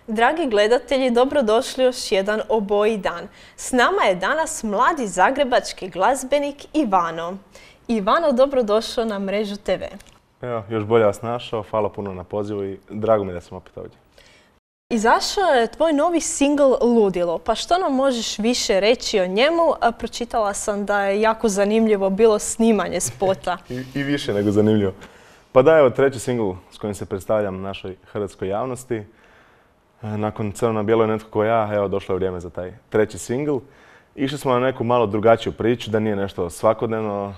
Dragi gledatelji, dobrodošli još jedan oboji dan. S nama je danas mladi zagrebački glazbenik Ivano. Ivano, dobrodošao na Mrežu TV. Evo, još bolje vas našao, hvala puno na pozivu i drago mi da sam opet ovdje. Izašao je tvoj novi singl Ludilo, pa što nam možeš više reći o njemu? Pročitala sam da je jako zanimljivo bilo snimanje spota. I više nego zanimljivo. Pa da, evo treći singl s kojim se predstavljam našoj hrvatskoj javnosti. Nakon Crno na bijelo je netko ko ja, evo došlo je vrijeme za taj treći singl. Išli smo na neku malo drugačiju priču, da nije nešto svakodnevno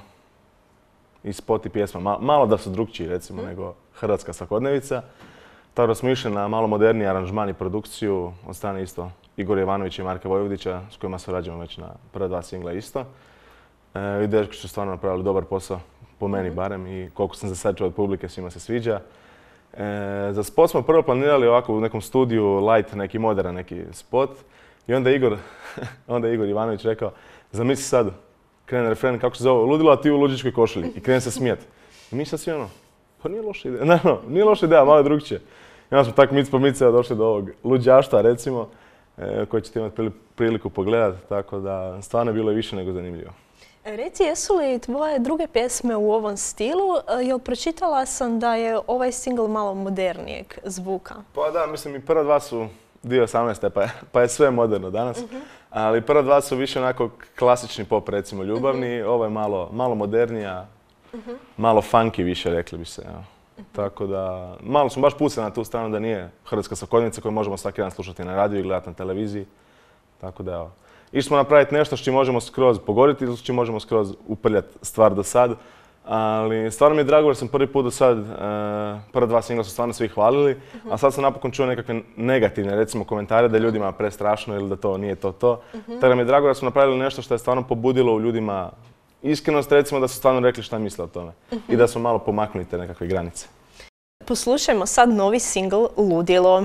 i spot i pjesma. Malo da su drukčiji recimo nego hrvatska svakodnevica. Tako da smo išli na malo moderniji aranžman i produkciju od strane isto Igora Ivanovića i Marka Vojvodića s kojima surađujemo već na prva dva singla isto. I dečki su stvarno napravili dobar posao, po meni barem, i koliko sam za sad čuo od publike, svima se sviđa. Za spot smo prvo planirali ovako u nekom studiju, light, neki modern neki spot. I onda Igor Ivanović rekao, zamisli sad, krene refren, kako se zove, Ludilo, a ti u luđičkoj košulji. I krene se smijeti. I mi sad svi ono, pa nije loša ideja, naravno, nije loša ideja, malo je drugčije. I onda smo tako mic po mic došli do ovog luđašta, recimo, koji ćete imati priliku pogledati, tako da stvarno je bilo i više nego zanimljivo. Reci, jesu li tvoje druge pjesme u ovom stilu? Jer pročitala sam da je ovaj singl malo modernijeg zvuka. Pa da, mislim i prva dva su 2018. pa je sve moderno danas. Ali prva dva su više onako klasični pop, recimo ljubavni. Ovo je malo modernija, malo funky više, rekli bi se. Tako da, malo smo baš pucali na tu stranu da nije hrvatska svakodnevnica koju možemo svaki dan slušati na radiju i gledati na televiziji. Tako da, evo. Išli smo napraviti nešto s čim možemo skroz pogoditi ili s čim možemo skroz uprljati stvar do sad. Ali stvarno mi je drago jer sam prvi put do sad, prva dva singla su stvarno svi hvalili, a sad sam napokon čuo nekakve negativne, recimo, komentare da je ljudima prestrašno ili da to nije to. Tako da mi je drago da smo napravili nešto što je stvarno pobudilo u ljudima iskrenost, recimo da su stvarno rekli šta misle o tome i da smo malo pomaknuli te nekakve granice. Poslušajmo sad novi singl Ludilo.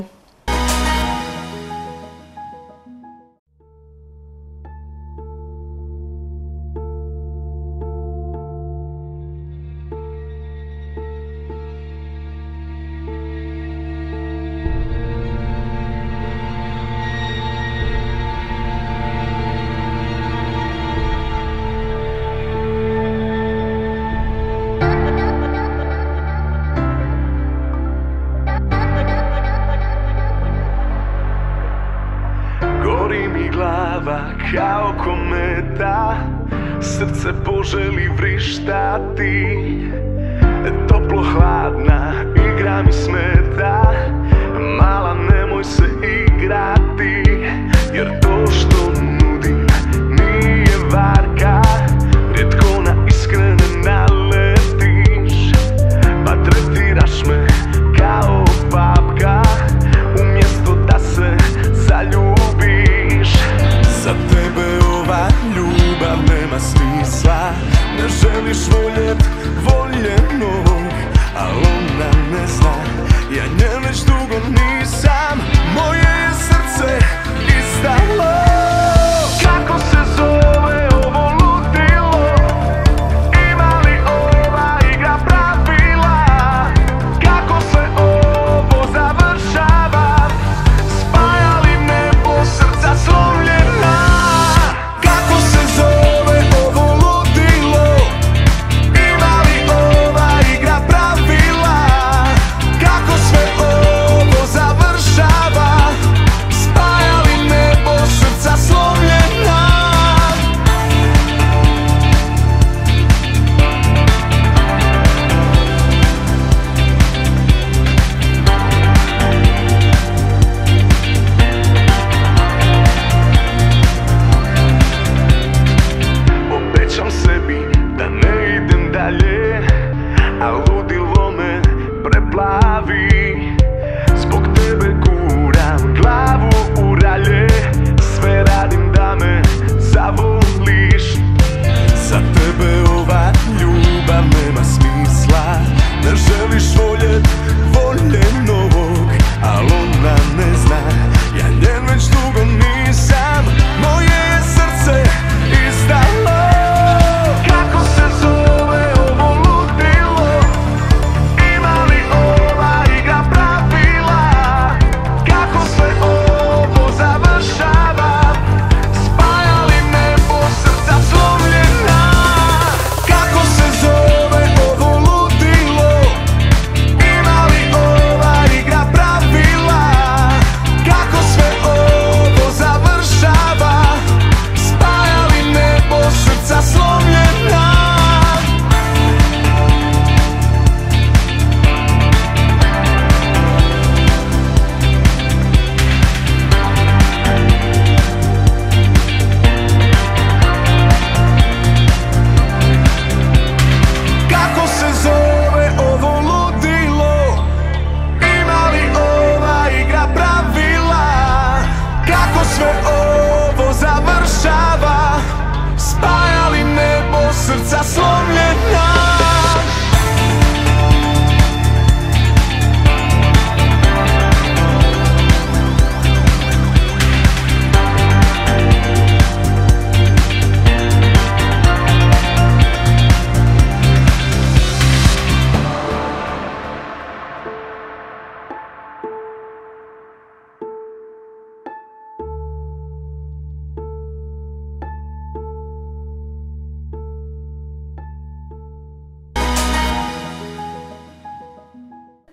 Kao kometa, srce poželi vrištati. Toplo hladna igra mi smeta, mala nemoj se igrati. Jer to što nudim nije varka, rijetko na iskrene naletiš. Pa tretiraš me kao babka, umjesto da se zaljubiš. Za tebe ova ljubav nema smisla, ne želiš voljet voljenog, a ona ne zna, ja nje već dugo nisam, moje je srce izdalo. Kako se zove ovo ludilo, ima li ova igra pravila, kako se ovo završava, spaja li nebo srca slomljena. Kako se zove ovo ludilo, ima li ova igra pravila, kako sve ovo završava.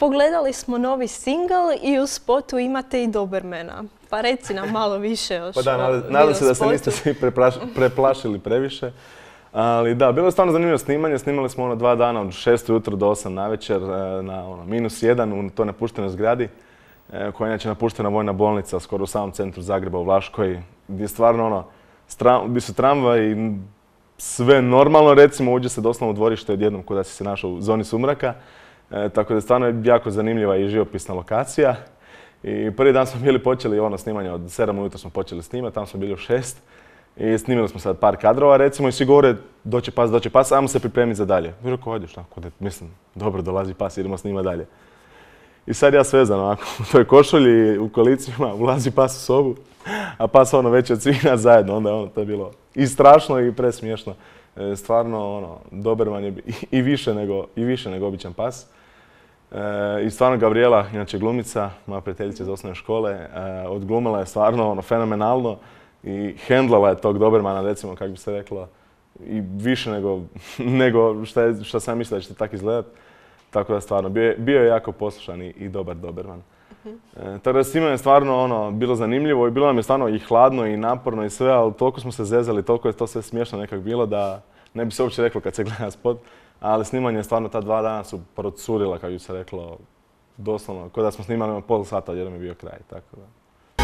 Pogledali smo novi single i u spotu imate i Dobermana. Pa reci nam malo više još. Pa da, nadam se da se niste svi preplašili previše. Ali da, bilo je stvarno zanimljivo snimanje. Snimali smo 2 dana od 6 ujutro do 8 navečer na -1 u toj napuštenoj zgradi, koja je inače napuštena vojna bolnica skoro u samom centru Zagreba u Vlaškoj, gdje je stvarno gdje su tramvaji, sve normalno, recimo uđe se doslovno u dvorište odjednom kuda si se našao u zoni sumraka. Tako da je stvarno jako zanimljiva i živopisna lokacija. I prvi dan smo bili počeli snimanje, od 7 ujutro smo počeli snimati, tamo smo bili u 6. I snimili smo sad par kadrova, recimo, i svi govore doće pas, ajmo se pripremiti za dalje. I rekao, hođeš, mislim, dobro, dolazi pas, idemo snimati dalje. I sad ja svezan ovako, u toj košulji, u kolicima, ulazi pas u sobu, a pas veći od svih nas zajedno, onda to je bilo i strašno i presmiješno. Stvarno, Doberman je i više nego običan pas. I stvarno Gabriela, inače glumica, moja prijateljica iz osnovne škole, odglumila je stvarno fenomenalno i hendlala je tog Dobermana, recimo, kako bi se reklo, i više nego što sam mislila da će tako izgledat. Tako da stvarno, bio je jako poslušan i dobar Doberman. Tako da s njima je stvarno bilo zanimljivo i bilo nam je stvarno i hladno i naporno i sve, ali toliko smo se zezali, toliko je to sve smiješno nekak bilo da ne bi se uopće reklo kad se gleda spot. Ali snimanje stvarno ta 2 dana su procurila, kako bi se reklo, doslovno, kao da smo snimali pol sata, jer mi je bio kraj, tako da.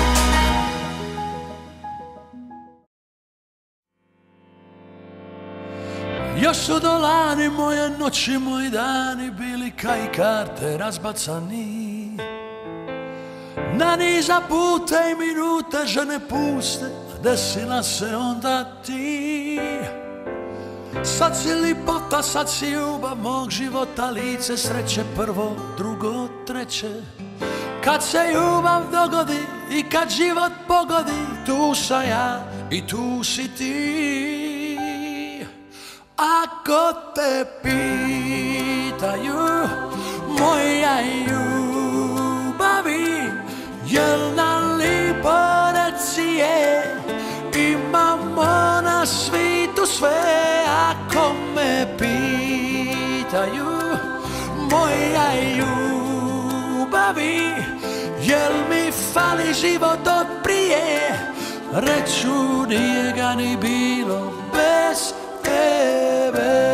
Još su dolani moje noći, moji dani bili kaj karte razbacani. Na niza puta i minute žene puste, desila se onda ti. Sad si lipota, sad si ljubav mog života, lice sreće prvo, drugo, treće. Kad se ljubav dogodi i kad život pogodi, tu sam ja i tu si ti. Ako te pitaju moja ljubavi, jel nam lipo reci je, imamo na svitu sve. Ako me pitaju moja ljubavi, jel mi fali život od prije, reću nije ga ni bilo bez tebe.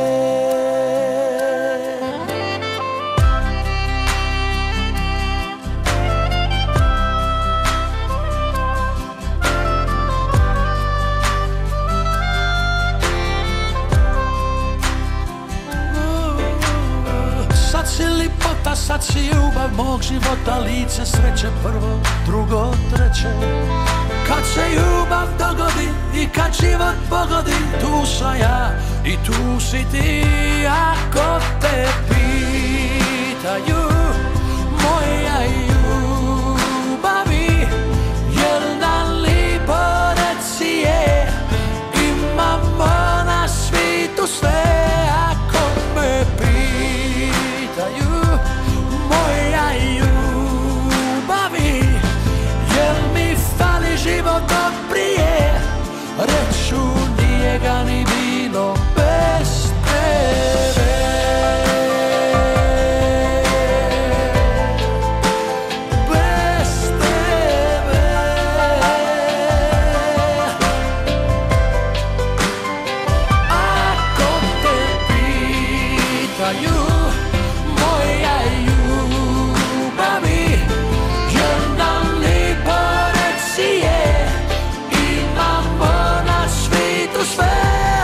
Sad si lipota, sad si ljubav mog života, lice sreće prvo, drugo, treće. Kad se ljubav dogodi i kad život pogodi, tu sam ja i tu si ti. Ako te pitaju moja ljubavi, jel nam lipo reci je, imamo na svitu sve. Ako me pitaju moja ljubavi, jel mi fali život od prije, reću nije ga ni bilo bez tebe. Bez tebe. Ako te pitaju moja ljubavi, jel nam lipo reci je, imamo na svitu sve.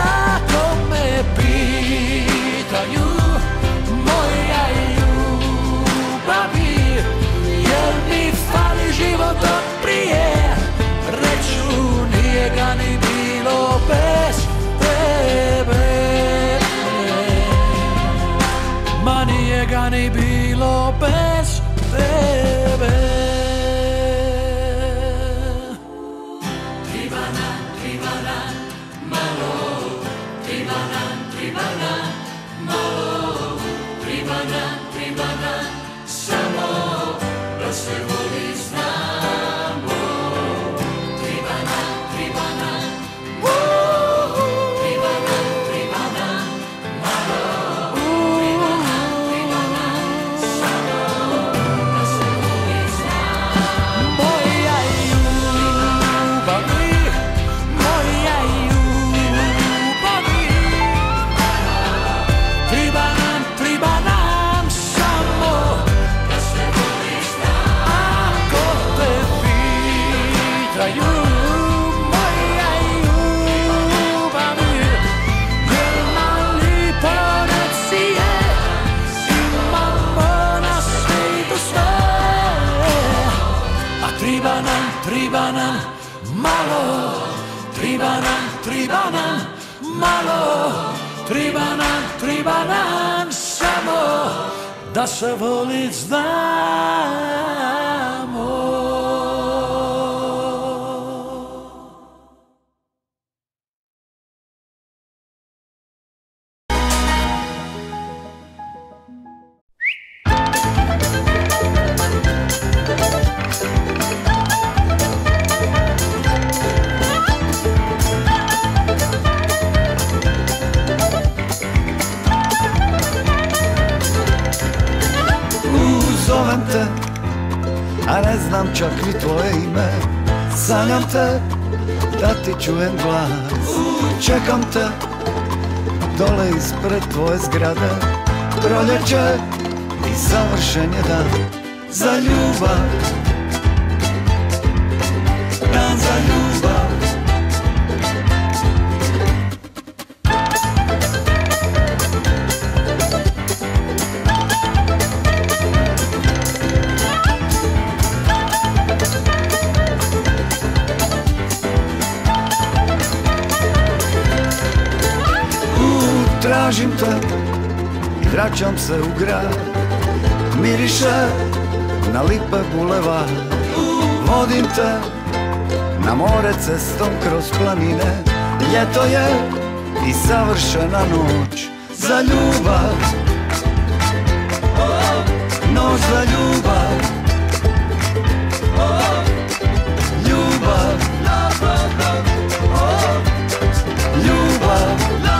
triba nam malo, triba nam malo, triba nam samo da se volit znamo. Zovem te, a ne znam čak ni tvoje ime. Sanjam te, da ti čujem glas. Čekam te, dole ispred tvoje zgrade. Proljeće i savršen je dan za ljubav. Dan za ljubav. Tražim te i vraćam se u grad. Miriše na lipe bulevar. Vodim te na more cestom kroz planine. Ljeto je i savršena noć za ljubav. Noć za ljubav. Ljubav. Ljubav.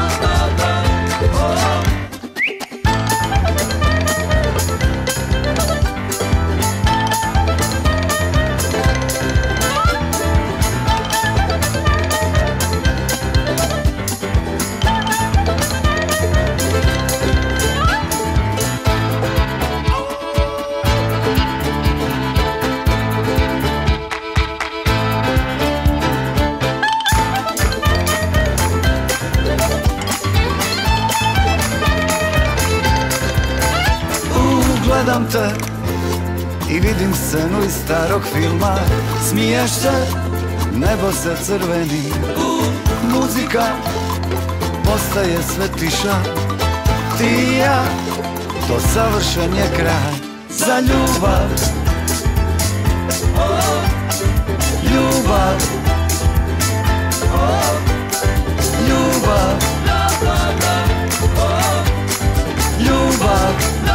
Gledam te i vidim scenu iz starog filma. Smiješ se, nebo se crveni. Muzika postaje sve tiša. Ti i ja, to savršen je kraj za ljubav. Ljubav. Ljubav. Ljubav.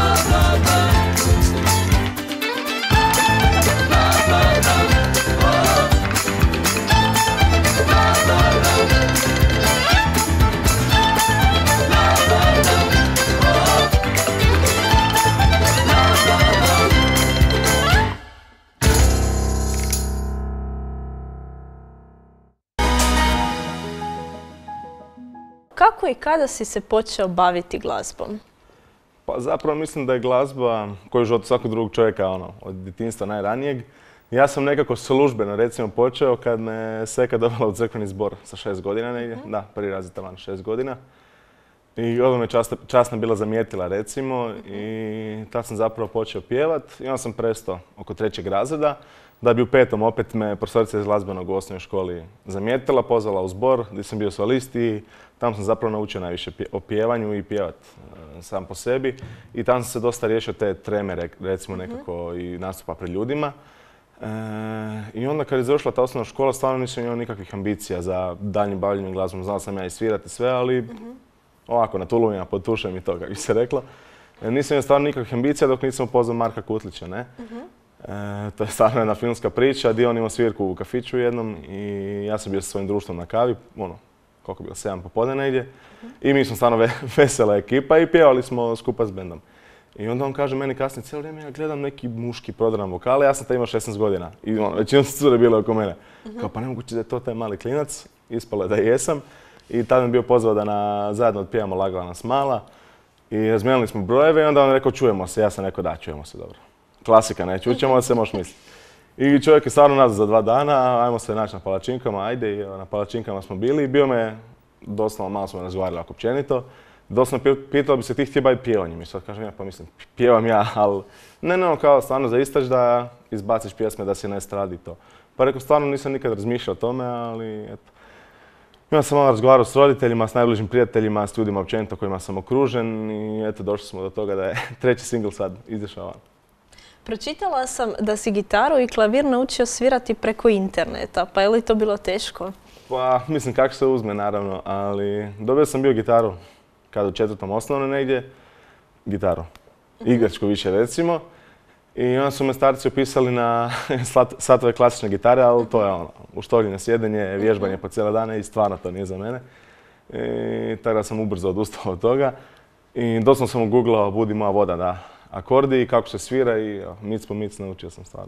Kako i kada si se počeo baviti glazbom? Pa zapravo mislim da je glazba koju u životu svakog drugog čovjeka, od djetinjstva najranijeg. Ja sam nekako službeno recimo počeo kad me seka dovela u crkveni zbor sa 6 godina negdje. Da, prvi razred taman 6 godina. I odmah me časna bila zamijetila recimo i tad sam zapravo počeo pjevat i onda sam prestao oko 3. razreda. Da bi u 5. opet me profesorica iz glazbenog u osnovnoj školi zamijetila, pozvala u zbor gdje sam bio solist i tamo sam zapravo naučio najviše o pjevanju i pjevat sam po sebi. I tamo sam se dosta riješio te treme, recimo nekako i nastupa pred ljudima. I onda kad je završila ta osnovna škola, stvarno nisam imao nikakvih ambicija za daljnje bavljenje glazbom. Znao sam ja i svirati sve, ali ovako na tulumima, pod tušem i to, kako bi se reklo. Nisam imao stvarno nikakvih ambicija dok nisam upoznao Marka Kutlića, ne? To je stvarno jedna filmska priča, gdje on imao svirku u kafiću jednom i ja sam bio sa svojim društvom na kavi, koliko je bilo, 7 popodne negdje. I mi smo stvarno vesela ekipa i pjevali smo skupa s bendom. I onda on kaže meni kasnije, cijelo vrijeme ja gledam neki muški prodran vokal, ja sam tad imao 16 godina i većinom su cure bile oko mene. Kao pa nemoguće da je to taj mali klinac, ispalo je da jesam. I tad me bio pozvao da zajedno otpijamo Lagala nas mala. I razmijenili smo brojeve i onda on rekao čujemo se, ja sam rekao da čujemo se dobro. Klasika, ne čućemo se, možeš misliti. I čovjek je stvarno nazad za 2 dana, ajmo se naći na palačinkama, ajde i na palačinkama smo bili i bio me, doslovno malo smo razgovarali ako općenito. Doslovno pitao bi se ti htio baviti pjevanjem i sad kažem ja pa mislim pjevam ja, ali ne kao stvarno za istać da izbaciš pjesme da si na estradi to. Pa rekao stvarno nisam nikad razmišljao o tome, ali eto. Ja sam malo razgovarao s roditeljima, s najbližim prijateljima, s ljudima općenito kojima sam okružen i eto došli smo do toga da je treći singl sad izašao van. Pročitala sam da si gitaru i klavir naučio svirati preko interneta, pa je li to bilo teško? Pa mislim kako se uzme naravno, ali dobio sam bio gitaru kada u 4. osnovne negdje, gitaru, igračku više recimo. I onda su me starci upisali na satove klasične gitare, ali to je ono, uštoljene sjedenje, vježbanje po cijele dane i stvarno to nije za mene. I tako da sam ubrzo odustao od toga. I doslovno sam ugooglao Budi moja voda, da, akordi i kako se svira i mic po mic naučio sam stvarno.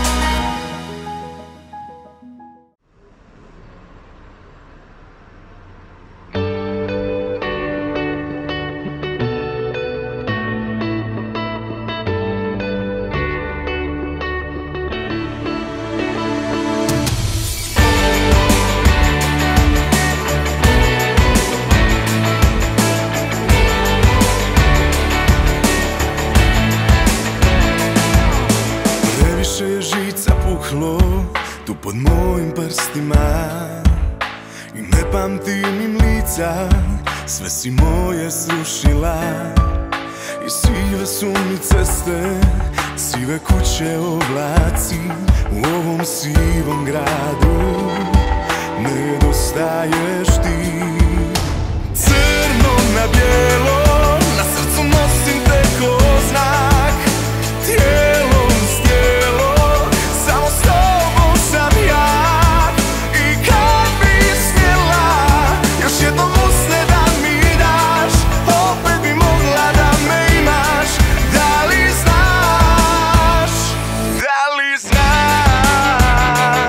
Tu pod mojim prstima i ne pamtim im lica, sve si moje srušila i sive su mi ceste, sive kuće, oblaci u ovom sivom gradu. Nedostaješ ti, crno na bijelo, na srcu nosim te ko znak, tijelom s tijelom, samo s tobom sam ja. I kad bi smjela još jednom usne da mi daš, opet bi mogla da me imaš. Da li znaš, da li znaš,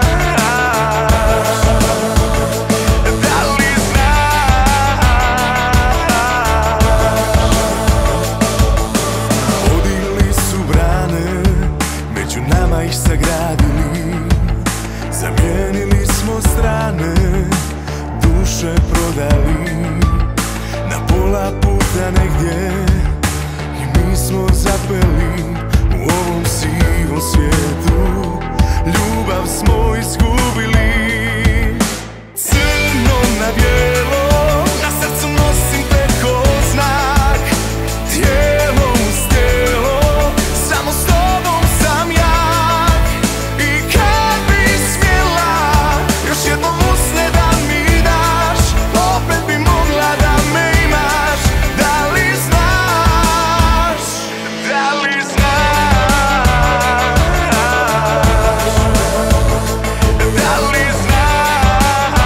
da li znaš. Podili su brane, među nama ih sagradili, zamijenili smo strane, duše prodali, na pola puta negdje i mi smo zapeli u ovom sivom svijetu. Ljubav smo izgubili, crno na bijelo, na srcu nosim te ko znak, tijelom s tijelom, samo s tobom sam jak. I kad bi smjela još jednom usne da mi daš, opet bi mogla da me imaš. Da li znaš, da li znaš, da li znaš.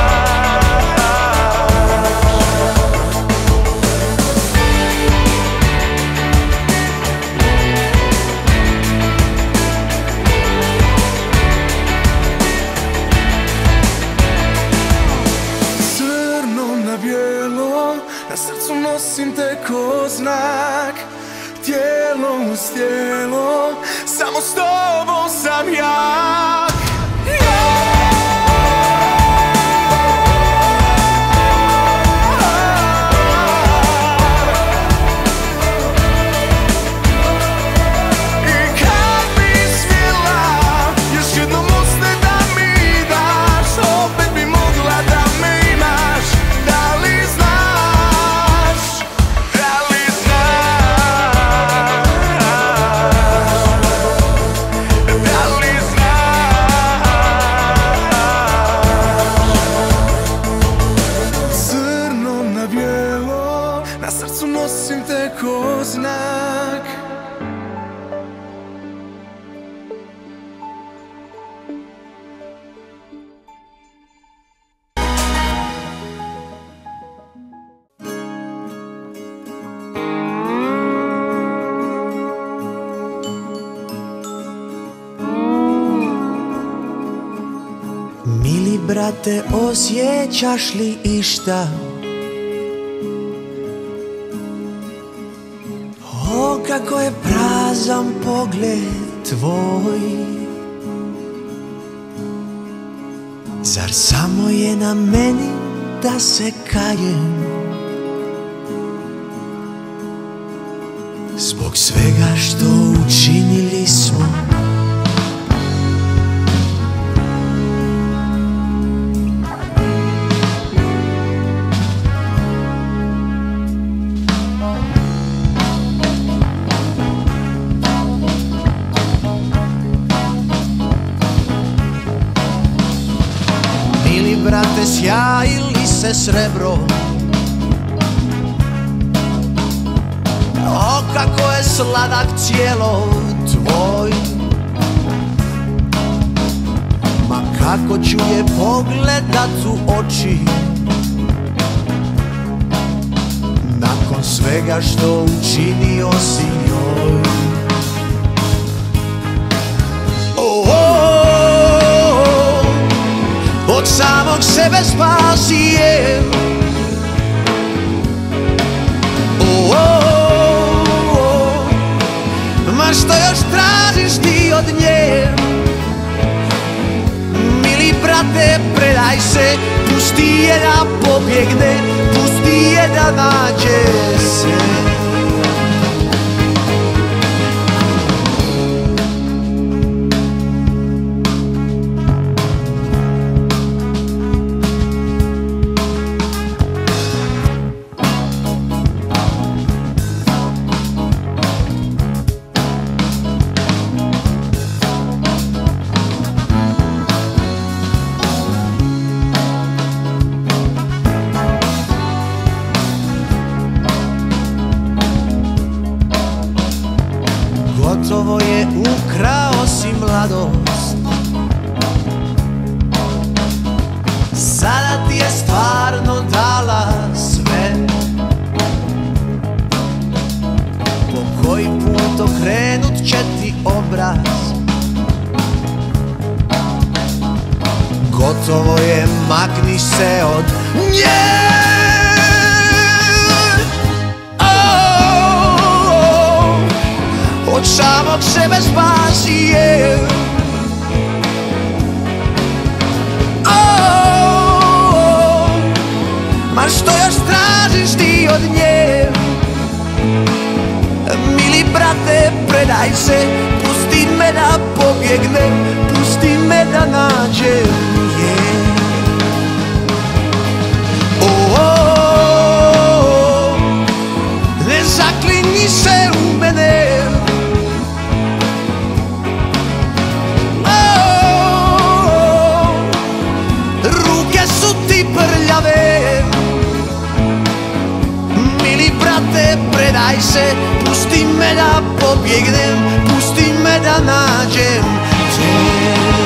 Crno na bijelo, na srcu nosim te ko znak, tijelom s tijelom, samo s tobom sam jak. I kad bi smjela još jednom usne da mi daš, opet bi mogla da me imaš. Da li znaš, da li znaš, da li znaš. Crno na bijelo, na srcu nosim te ko znak. Mili brate, osjećaš li išta? O, kako je prazan pogled tvoj. Zar samo je na meni da se kajem? zbog svega što učinili smo. Mili brate, sjajili se srebro, o kako je sladak cijelo tvoj. Ma kako ću je pogledat u oči nakon svega što učinio si njoj. Od samog sebe spasi je. Ma što još tražiš ti od nje? Mili brate, predaj se, pusti je da pobjegne, pusti je da nađe se. Gotovo je, ukrao si mladost, sada ti je stvarno dala sve. Po koji put okrenut će ti obraz, gotovo je, makni se od nje. Od samog sebe spasi je. Ma što još tražiš ti od nje? Mili brate, predaj se, pusti me da pobjegnem, pusti me da nađem je. Ne zaklinji se u mene. Mili brate, predaj se, pusti me da pobjegnem, pusti me da nađem te.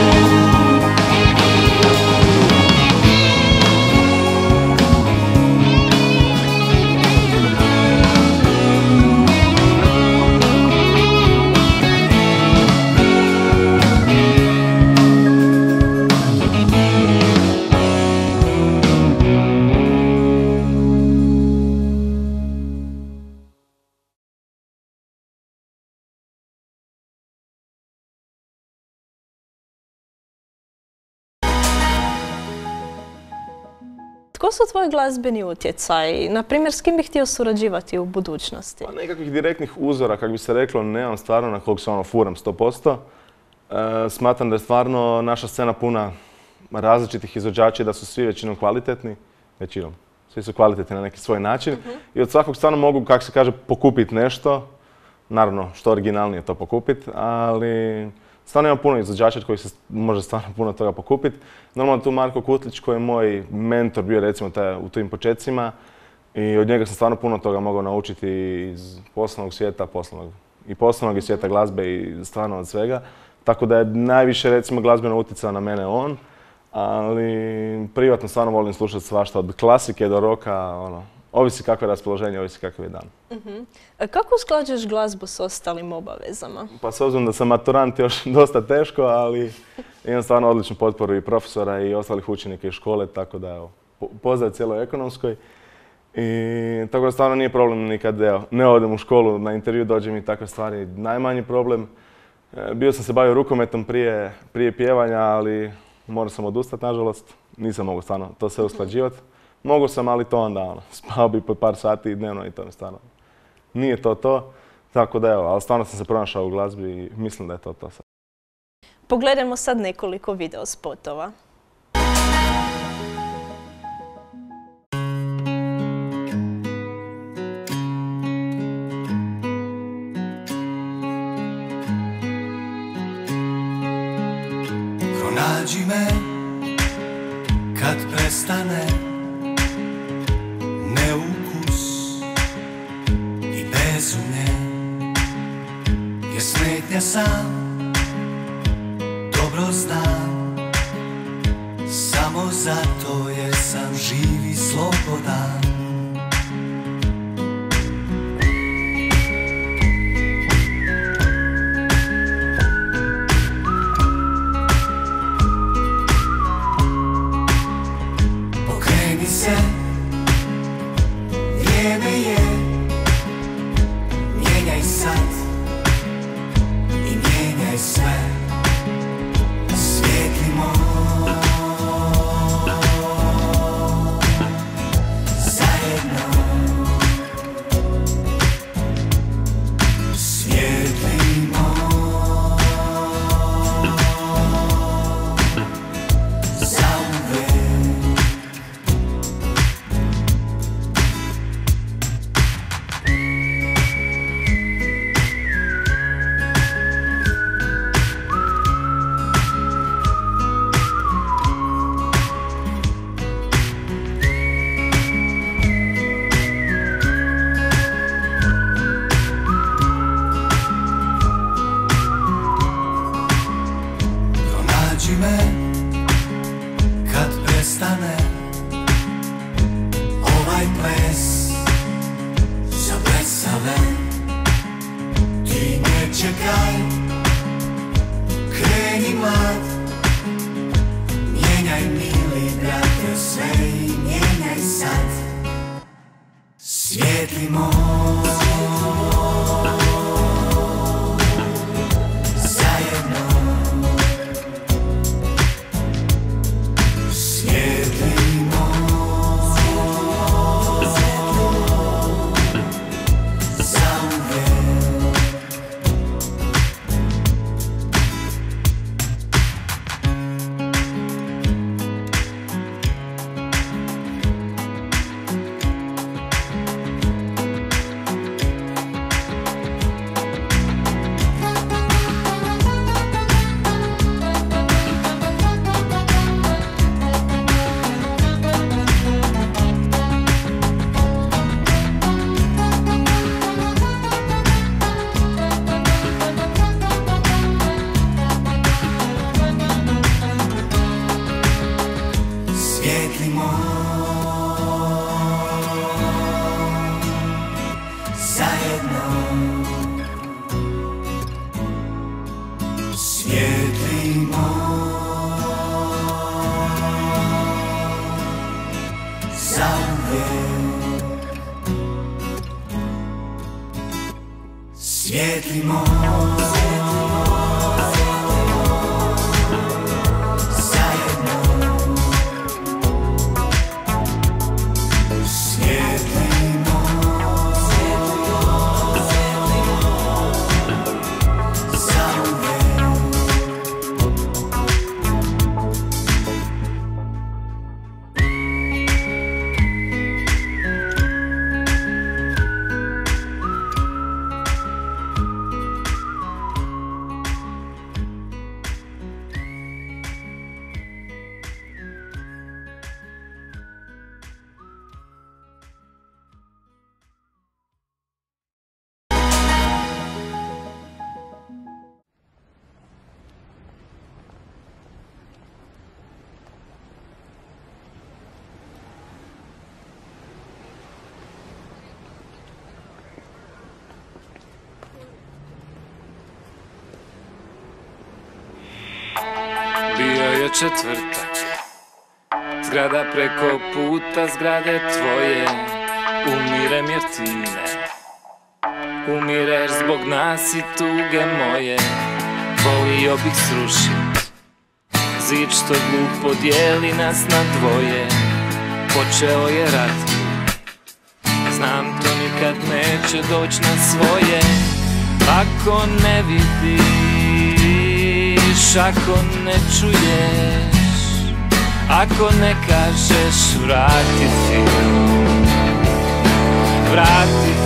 Tko su tvoji glazbeni utjecaji? Naprimjer, s kim bih htio surađivati u budućnosti? Pa nekakvih direktnih uzora, kako bi se reklo, nemam stvarno na kog se furam 100%. Smatram da je stvarno naša scena puna različitih izvođača i da su svi većinom kvalitetni. Većinom. Svi su kvalitetni na neki svoj način. I od svakog stvarno mogu, kako se kaže, pokupiti nešto. Naravno, što originalnije to pokupiti, ali stvarno ima puno izvođača koji se može stvarno puno toga pokupiti. Normalno tu Marko Kutlić koji je moj mentor bio recimo u tim početcima i od njega sam stvarno puno toga mogao naučiti iz poslovnog svijeta, poslovnog i svijeta glazbe i stvarno od svega. Tako da je najviše recimo glazbeno utjecao na mene on, ali privatno stvarno volim slušati svašta od klasike do roka, ovisi kakvo je raspoloženje, ovisi kakav je dan. Kako usklađuješ glazbu s ostalim obavezama? Pa s obzirom da sam maturant još dosta teško, ali imam stvarno odličnu potporu i profesora i ostalih učenika iz škole, tako da evo, pozdrav cijeloj ekonomskoj. I tako da stvarno nije problem nikad ne odem u školu, na intervju dođem i takve stvari. Najmanji problem. Bio sam se bavio rukometom prije pjevanja, ali morao sam odustati, nažalost. Nisam mogao stvarno to sve usklađivati. Mogu sam, ali to onda spao bi po par sati dnevno i to mi stvarno nije to. Tako da evo, ali stvarno sam se pronašao u glazbi i mislim da je to sad. Pogledajmo sad nekoliko video spotova. Pronađi me kad prestane neukus i bezumlje, jer smetnja sam, dobro znam, samo zato jer sam živ i slobodan. Pokreni se, vrijeme je, mijenjaj sad i mijenjaj sve. Svijetlimo zajedno, svijetlimo zauvek. Pronađi me kad prestane ovaj ples za blesave. Ti ne čekaj, kreni mlad, mijenjaj mili brate sve i mijenjaj sad. Svijetlimo zajedno, svijetlimo zauvek. Svijetlimo zajedno, svijetlimo zauvek, svijetlimo Bio je četvrtak, zgrada preko puta zgrade tvoje. Umirem jer ti ne umireš zbog nas i tuge moje. Volio bih srušit zid što glupo dijeli nas na dvoje. Počeo je rat, znam to nikad neće doć na svoje. Ako ne vidiš, ako ne čuješ, ako ne kažeš, vrati film, vrati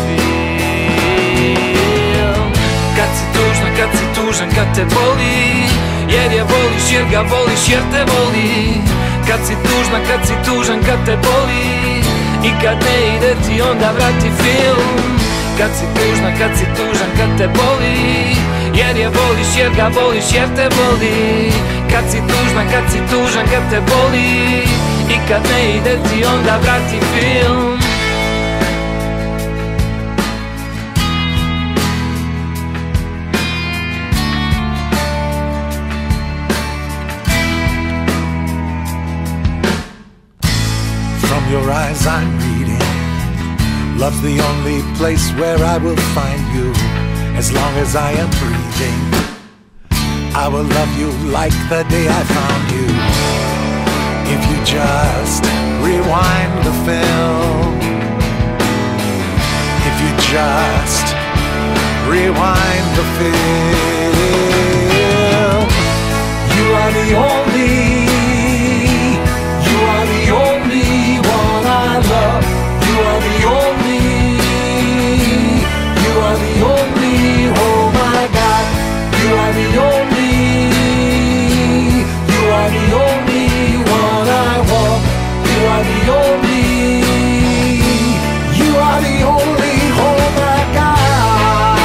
film. Kad si tužan, kad te boli, jer je voliš, jer ga voliš, jer te voli. Kad si tužan, kad te boli i kad ne ide ti, onda vrati film. Kad si tužan, kad te boli, jer je voliš, jer ga voliš, jer te voli. Kad si tužan, kad te boli i kad ne ide ti, onda vrati film. From your eyes I'm reading, love's the only place where I will find you. As long as I am breathing, I will love you like the day I found you. If you just rewind the film, if you just rewind the film, you are the only one I love. You are the only, oh my God. You are the only one I want. You are the only, oh my God.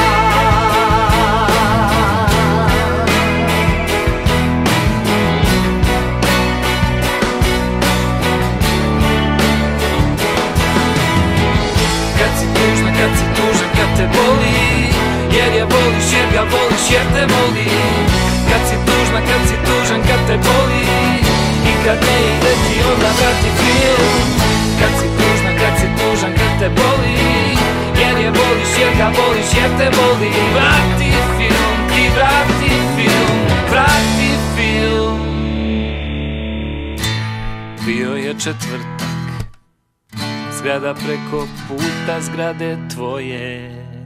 Kad si tužan, kad te boli, jer je voliš, jer ga voliš, jer te voli. Kad si tužan, kad te boli i kad ne ide ti, onda vrati film. Kad si tužan, kad te boli, jer je voliš, jer ga voliš, jer te voli. Vrati film, ti vrati film, vrati film. Bio je četvrtak, zgrada preko puta zgrade tvoje.